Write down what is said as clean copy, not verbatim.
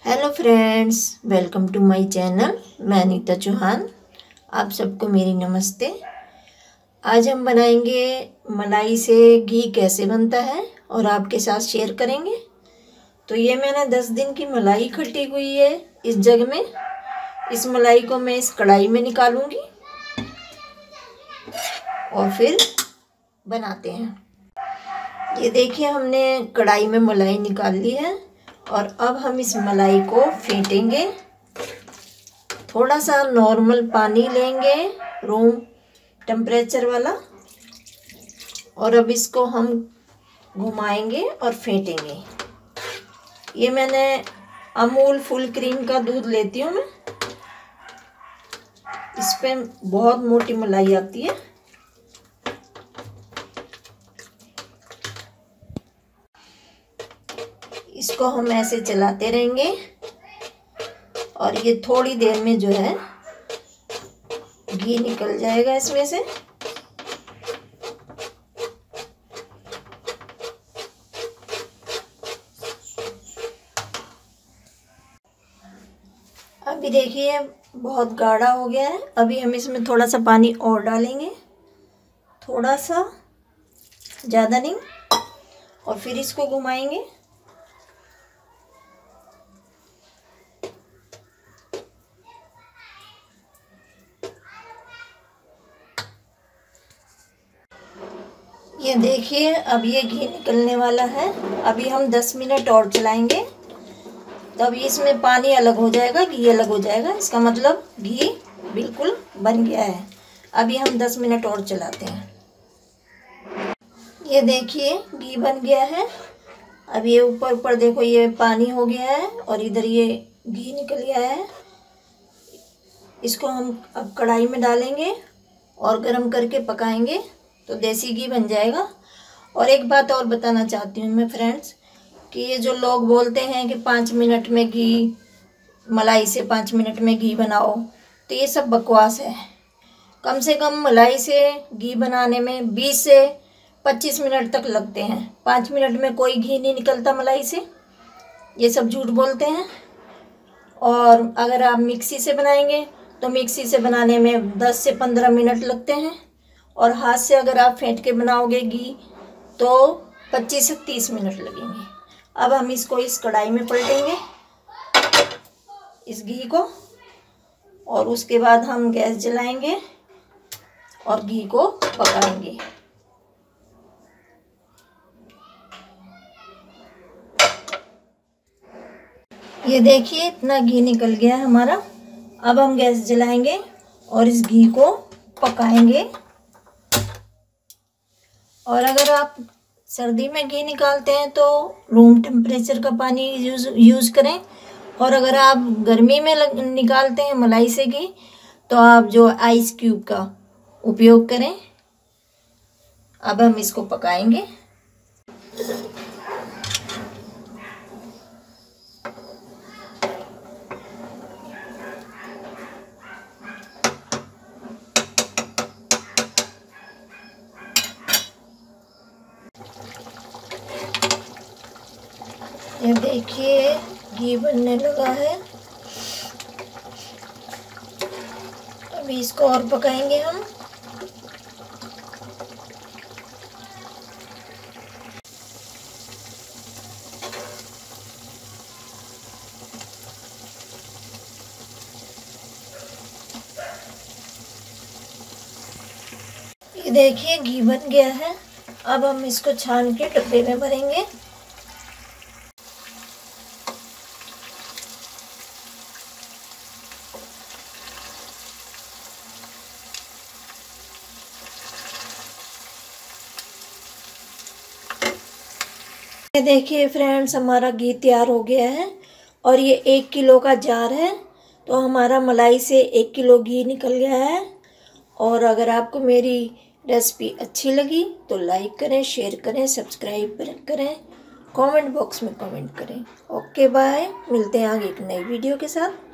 Hello friends, welcome to my channel. मैं अनीता चौहान। आप सबको मेरी नमस्ते। आज हम बनाएंगे मलाई से घी कैसे बनता है और आपके साथ शेयर करेंगे। तो ये मैंने 10 दिन की मलाई इकट्ठी हुई है इस जग में। इस मलाई को मैं इस कढ़ाई में निकालूंगी और फिर बनाते हैं। ये देखिए, हमने कढ़ाई में मलाई निकाल ली है और अब हम इस मलाई को फेंटेंगे। थोड़ा सा नॉर्मल पानी लेंगे, रूम टेम्परेचर वाला, और अब इसको हम घुमाएंगे और फेंटेंगे। ये मैंने अमूल फुल क्रीम का दूध लेती हूँ मैं। इस पे बहुत मोटी मलाई आती है। इसको हम ऐसे चलाते रहेंगे और ये थोड़ी देर में जो है घी निकल जाएगा इसमें से। अभी देखिए बहुत गाढ़ा हो गया है। अभी हम इसमें थोड़ा सा पानी और डालेंगे, थोड़ा सा, ज़्यादा नहीं, और फिर इसको घुमाएंगे। ये देखिए, अब ये घी निकलने वाला है। अभी हम 10 मिनट और चलाएंगे, तब इसमें पानी अलग हो जाएगा, घी अलग हो जाएगा। इसका मतलब घी बिल्कुल बन गया है। अभी हम 10 मिनट और चलाते हैं। ये देखिए घी बन गया है। अब ये ऊपर ऊपर देखो, ये पानी हो गया है और इधर ये घी निकल गया है। इसको हम अब कढ़ाई में डालेंगे और गरम करके पकाएंगे तो देसी घी बन जाएगा। और एक बात और बताना चाहती हूँ मैं फ्रेंड्स, कि ये जो लोग बोलते हैं कि 5 मिनट में घी, मलाई से 5 मिनट में घी बनाओ, तो ये सब बकवास है। कम से कम मलाई से घी बनाने में 20 से 25 मिनट तक लगते हैं। 5 मिनट में कोई घी नहीं निकलता मलाई से। ये सब झूठ बोलते हैं। और अगर आप मिक्सी से बनाएंगे तो मिक्सी से बनाने में 10 से 15 मिनट लगते हैं, और हाथ से अगर आप फेंट के बनाओगे घी तो 25 से 30 मिनट लगेंगे। अब हम इसको इस कढ़ाई में पलटेंगे, इस घी को, और उसके बाद हम गैस जलाएंगे और घी को पकाएंगे। ये देखिए इतना घी निकल गया है हमारा। अब हम गैस जलाएंगे और इस घी को पकाएंगे। और अगर आप सर्दी में घी निकालते हैं तो रूम टेम्परेचर का पानी यूज़ करें, और अगर आप गर्मी में निकालते हैं मलाई से घी तो आप जो आइस क्यूब का उपयोग करें। अब हम इसको पकाएंगे। ये देखिए घी बनने लगा है। अभी इसको और पकाएंगे हम। ये देखिए घी बन गया है। अब हम इसको छान के डब्बे में भरेंगे। ये देखिए फ्रेंड्स, हमारा घी तैयार हो गया है और ये 1 किलो का जार है, तो हमारा मलाई से 1 किलो घी निकल गया है। और अगर आपको मेरी रेसिपी अच्छी लगी तो लाइक करें, शेयर करें, सब्सक्राइब करें, कमेंट बॉक्स में कमेंट करें। ओके बाय, मिलते हैं आगे एक नई वीडियो के साथ।